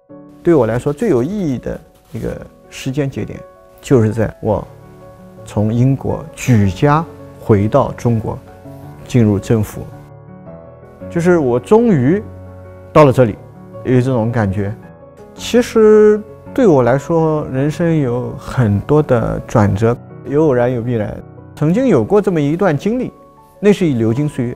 对我来说最有意义的一个时间节点，就是在我从英国举家回到中国，进入政府，就是我终于到了这里，有这种感觉。其实对我来说，人生有很多的转折，有偶然有必然。曾经有过这么一段经历，那是流金岁月。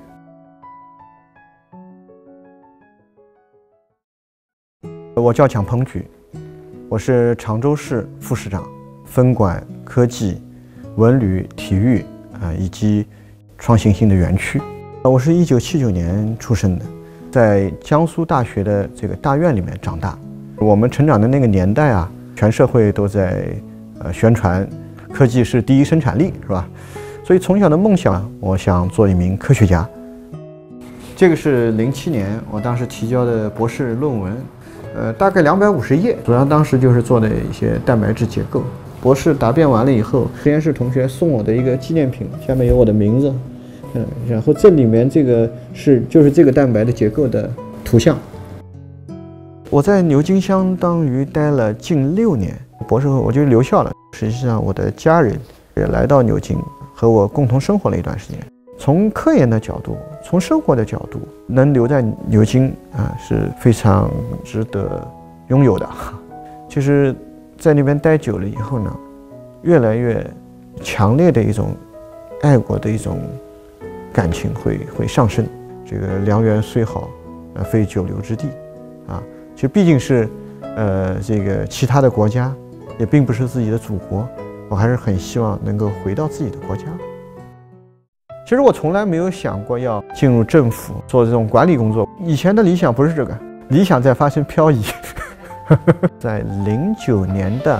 我叫蒋鹏举，我是常州市副市长，分管科技、文旅、体育以及创新性的园区。我是1979年出生的，在江苏大学的这个大院里面长大。我们成长的那个年代啊，全社会都在宣传科技是第一生产力，是吧？所以从小的梦想，我想做一名科学家。这个是07年我当时提交的博士论文，大概250页，主要当时就是做的一些蛋白质结构。博士答辩完了以后，实验室同学送我的一个纪念品，下面有我的名字，然后这里面这个就是这个蛋白的结构的图像。我在牛津相当于待了近6年，博士后我就留校了。实际上，我的家人也来到牛津，和我共同生活了一段时间。从科研的角度，从生活的角度，能留在牛津是非常值得拥有的。其实，在那边待久了以后呢，越来越强烈的一种爱国的一种感情会上升。这个良缘虽好，非久留之地啊。其实毕竟是这个其他的国家，也并不是自己的祖国，我还是很希望能够回到自己的国家。其实我从来没有想过要进入政府做这种管理工作，以前的理想不是这个，理想在发生漂移。在09年的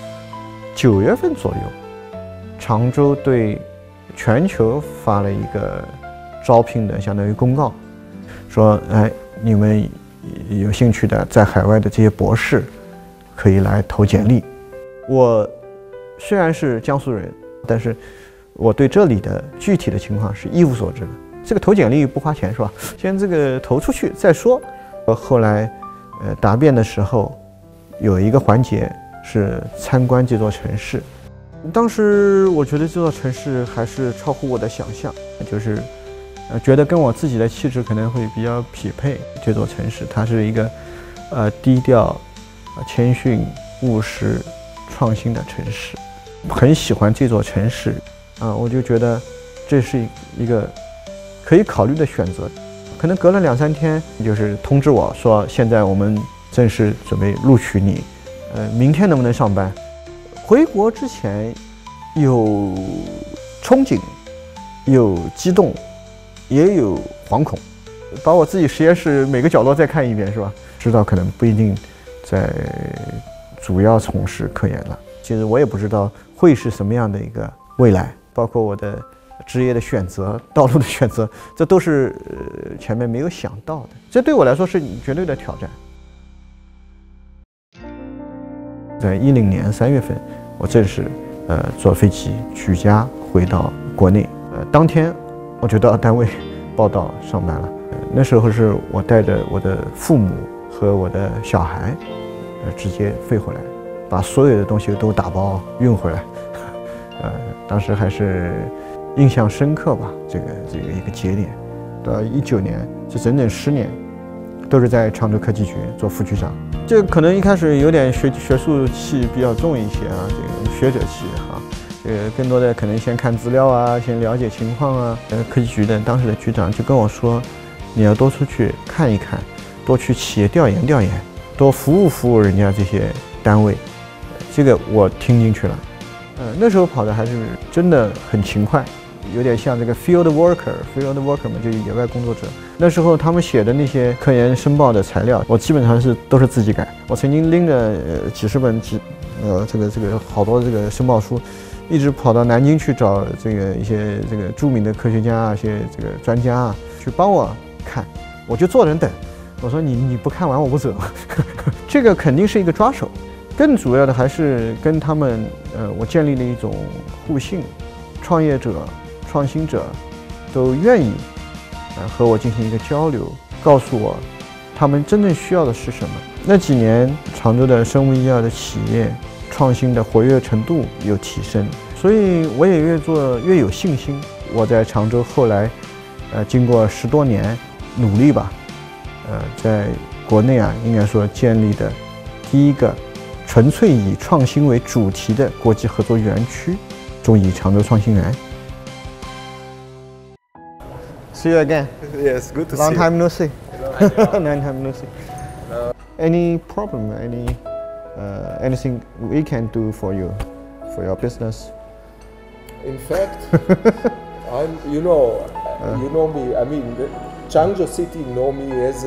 9月份左右，常州对全球发了一个招聘的相当于公告，说你们有兴趣的在海外的这些博士可以来投简历。我虽然是江苏人，但是我对这里的具体的情况是一无所知的。这个投简历不花钱是吧？先这个投出去再说。后来答辩的时候有一个环节是参观这座城市。当时我觉得这座城市还是超乎我的想象，就是觉得跟我自己的气质可能会比较匹配。这座城市它是一个低调、谦逊、务实、创新的城市，很喜欢这座城市我就觉得这是一个可以考虑的选择。可能隔了2-3天，就是通知我说现在我们正式准备录取你，明天能不能上班？回国之前有憧憬，有激动，也有惶恐，把我自己实验室每个角落再看一遍，是吧？知道可能不一定在主要从事科研了。其实我也不知道会是什么样的一个未来，包括我的职业的选择、道路的选择，这都是前面没有想到的。这对我来说是绝对的挑战。在10年3月份，我正式坐飞机举家回到国内。当天我就到单位报到上班了。那时候是我带着我的父母和我的小孩，直接飞回来，把所有的东西都打包运回来。当时还是印象深刻吧，这个一个节点。到19年，这整整10年，都是在常州科技局做副局长。这可能一开始有点学术气比较重一些这个学者气更多的可能先看资料先了解情况科技局的当时的局长就跟我说，你要多出去看一看，多去企业调研调研，多服务人家这些单位。这个我听进去了。那时候跑的还是真的很勤快，有点像这个 field worker 嘛，就是野外工作者。那时候他们写的那些科研申报的材料，我基本上都是自己改。我曾经拎着几十本这个好多这个申报书，一直跑到南京去找一些这个著名的科学家一些这个专家去帮我看，我就坐人等。我说你不看完我不走。这个肯定是一个抓手。更主要的还是跟他们我建立了一种互信，创业者、创新者都愿意和我进行一个交流，告诉我他们真正需要的是什么， 那几年常州的生物医药的企业创新的活跃程度有提升，所以我也越做越有信心。我在常州后来，经过10多年努力吧，在国内应该说建立的第一个纯粹以创新为主题的国际合作园区——中医常州创新园。See you again. Yes, good to see you. Long time no see. Long time no see. Any problem? Anything we can do for you, for your business? In fact, you know me. I mean, Changzhou City know me as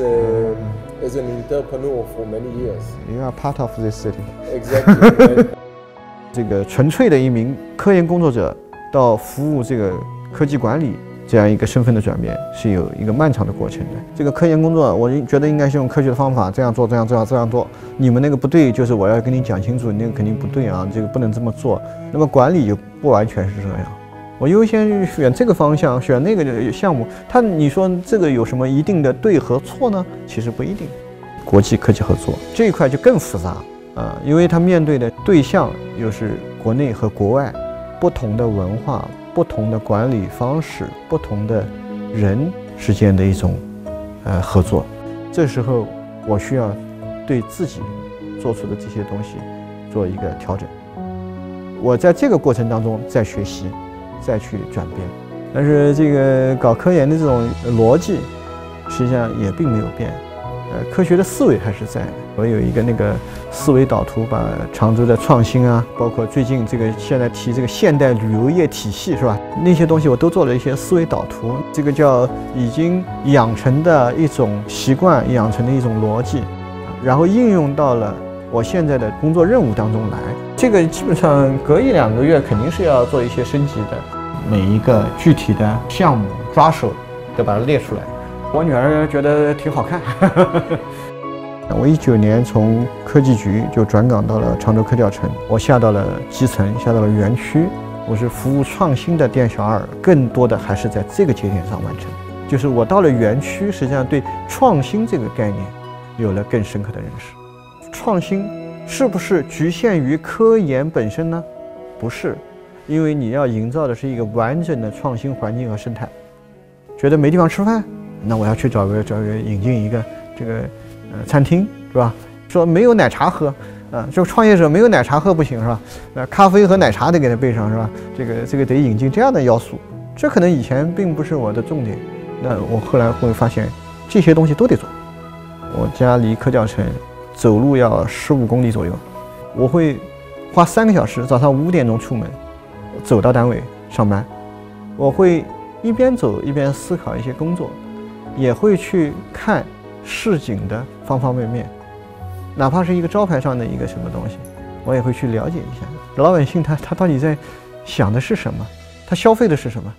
an entrepreneur for many years. You are part of this city. Exactly. 这个纯粹的一名科研工作者到服务这个科技管理这样一个身份的转变，是有一个漫长的过程的。这个科研工作，我觉得应该是用科学的方法这样做，这样做。你们那个不对，就是我要跟你讲清楚，你那个肯定不对啊，这个不能这么做。那么管理就不完全是这样。我优先选这个方向，选那个项目。你说这个有什么一定的对和错呢？其实不一定。国际科技合作这一块就更复杂因为它面对的对象又是国内和国外不同的文化、不同的管理方式、不同的人之间的一种合作。这时候我需要对自己做出的这些东西做一个调整。我在这个过程当中再学习，再去转变。但是这个搞科研的这种逻辑，实际上也并没有变。科学的思维还是在的。我有一个那个思维导图，把常州的创新包括最近现在提这个现代旅游业体系是吧？那些东西我都做了一些思维导图。这个叫已经养成的一种习惯，养成的一种逻辑，然后应用到了我现在的工作任务当中来。这个基本上隔1-2个月肯定是要做一些升级的，每一个具体的项目抓手都把它列出来。我女儿觉得挺好看。我19年从科技局就转岗到了常州科调城，我下到了基层，下到了园区，我是服务创新的店小二，更多的还是在这个节点上完成。就是我到了园区，实际上对创新这个概念有了更深刻的认识。创新是不是局限于科研本身呢？不是，因为你要营造的是一个完整的创新环境和生态。觉得没地方吃饭，那我要去找个引进一个这个餐厅是吧？说没有奶茶喝这个创业者没有奶茶喝不行是吧？咖啡和奶茶得给他备上是吧？这个得引进这样的要素，这可能以前并不是我的重点。那我后来会发现这些东西都得做。我家离科调城走路要15公里左右，我会花3个小时，早上5点钟出门，走到单位上班。我会一边走一边思考一些工作，也会去看市井的方方面面，哪怕是一个招牌上的一个什么东西，我也会去了解一下老百姓他到底在想的是什么，他消费的是什么。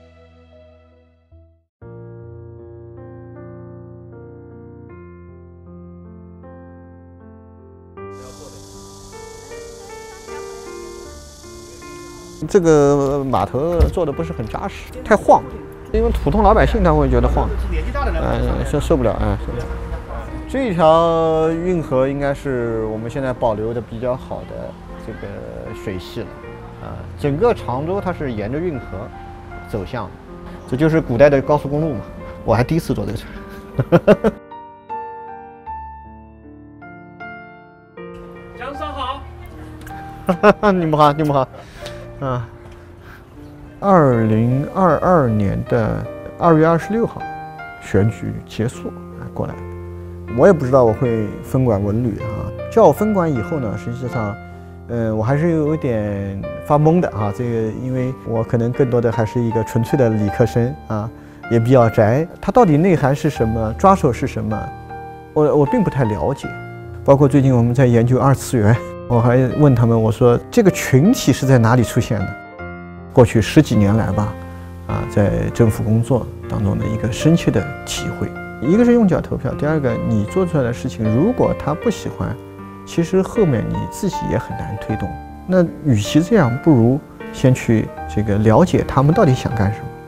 这个码头做的不是很扎实，太晃，因为普通老百姓他会觉得晃，受不了，受不了。这条运河应该是我们现在保留的比较好的这个水系了，整个常州它是沿着运河走向的，这就是古代的高速公路嘛。我还第一次坐这个车。 江上好。 你们好，你们好。2022年的2月26号，选举结束过来，我也不知道我会分管文旅叫我分管以后呢，实际上，我还是有点发懵的这个因为我可能更多的还是一个纯粹的理科生也比较宅，它到底内涵是什么，抓手是什么，我并不太了解。包括最近我们在研究2次元。我还问他们，我说这个群体是在哪里出现的？过去10几年来吧，在政府工作当中的一个深切的体会。一个是用脚投票，第二个你做出来的事情，如果他不喜欢，其实后面你自己也很难推动。那与其这样，不如先去这个了解他们到底想干什么，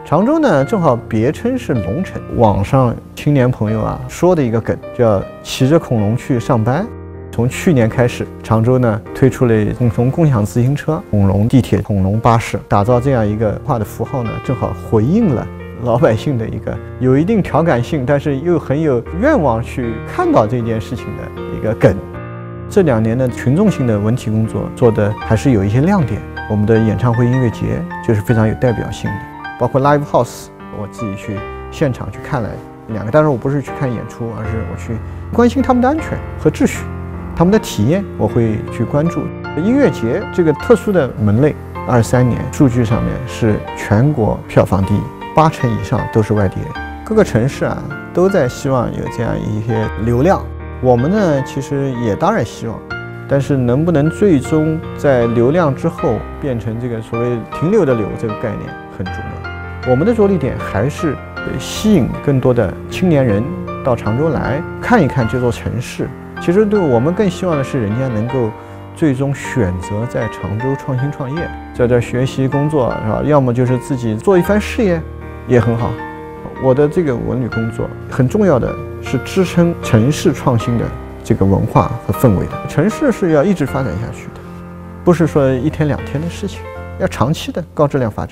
常州呢，正好别称是龙城。网上青年朋友啊说的一个梗，叫骑着恐龙去上班。从去年开始，常州呢推出了共享自行车、恐龙地铁、恐龙巴士，打造这样一个文化的符号呢，正好回应了老百姓的一个有一定调侃性，但是又很有愿望去看到这件事情的一个梗。这2年的群众性的文体工作做的还是有一些亮点。我们的演唱会、音乐节就是非常有代表性的，包括 Live House， 我自己去现场去看了2个，但是我不是去看演出，而是我去关心他们的安全和秩序，他们的体验我会去关注。音乐节这个特殊的门类，23年数据上面是全国票房第一，80%以上都是外地人。各个城市啊都在希望有这样一些流量，我们呢其实也当然希望。但是能不能最终在流量之后变成这个所谓停留的流这个概念很重要。我们的着力点还是吸引更多的青年人到常州来看一看这座城市。其实对我们更希望的是人家能够最终选择在常州创新创业，在这学习工作是吧？要么就是自己做一番事业也很好。我的这个文旅工作很重要的是支撑城市创新的这个文化和氛围的。城市是要一直发展下去的，不是说1天2天的事情，要长期的高质量发展。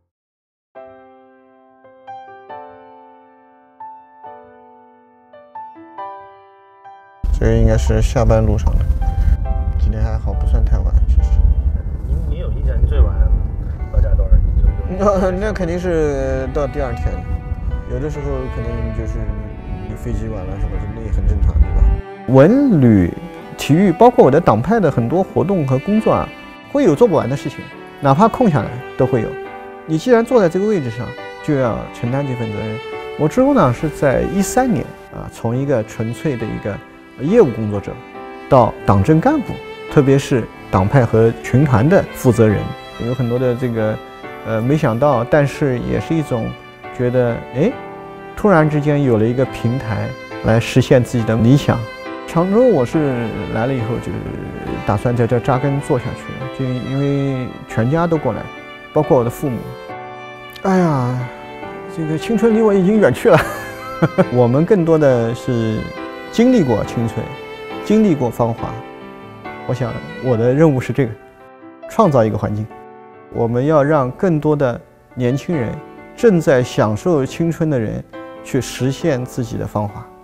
这个应该是下班路上的，今天还好，不算太晚，其实。 您有印象您最晚到家多少？ 那肯定是到第2天了，有的时候可能就是你飞机晚了什么，那也很正常，对吧？文旅、体育，包括我的党派的很多活动和工作啊，会有做不完的事情，哪怕空下来都会有。你既然坐在这个位置上，就要承担这份责任。我之后呢是在13年啊，从一个纯粹的一个业务工作者，到党政干部，特别是党派和群团的负责人，有很多的这个没想到，但是也是一种觉得突然之间有了一个平台来实现自己的理想。常州我是来了以后就打算在这扎根做下去，就因为全家都过来，包括我的父母。哎呀，这个青春离我已经远去了。我们更多的是经历过青春，经历过芳华。我想我的任务是这个，创造一个环境，我们要让更多的年轻人，正在享受青春的人，去实现自己的芳华。